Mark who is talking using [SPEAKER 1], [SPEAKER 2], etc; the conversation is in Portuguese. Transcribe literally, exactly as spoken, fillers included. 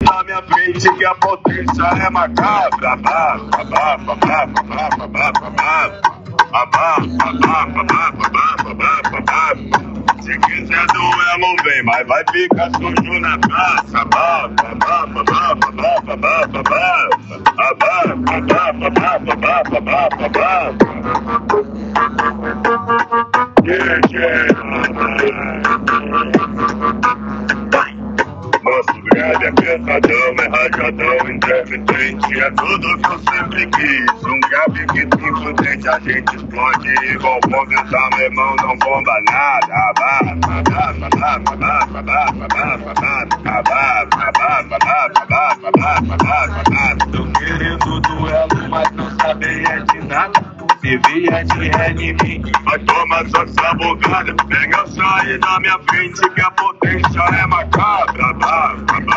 [SPEAKER 1] na minha frente que a potência é macabra. Babá, babá, babá, babá, babá, babá. Babá, babá, babá, babá, babá, babá. Se quiser duelo vem, mas vai ficar sujo na praça. Babá, babá, babá, babá, babá, babá. Babá, babá, babá, babá, babá, babá. Yeah, yeah. Nosso grave é pesadão, é rajadão, intermitente, é tudo que eu sempre quis. Um grave que tem potente, a gente explode igual bomba, tá, meu irmão, não bomba nada. Abá, babá, babá, babá, babá, babá, babá, babá, babá, babá, babá, babá, babá, babá. Tô querendo duelo, mas não sabem é de nada. Se vier de ré em mim, vai tomar sua sabugada. Pega sair da minha frente que a potência é macabra. Babá, babá.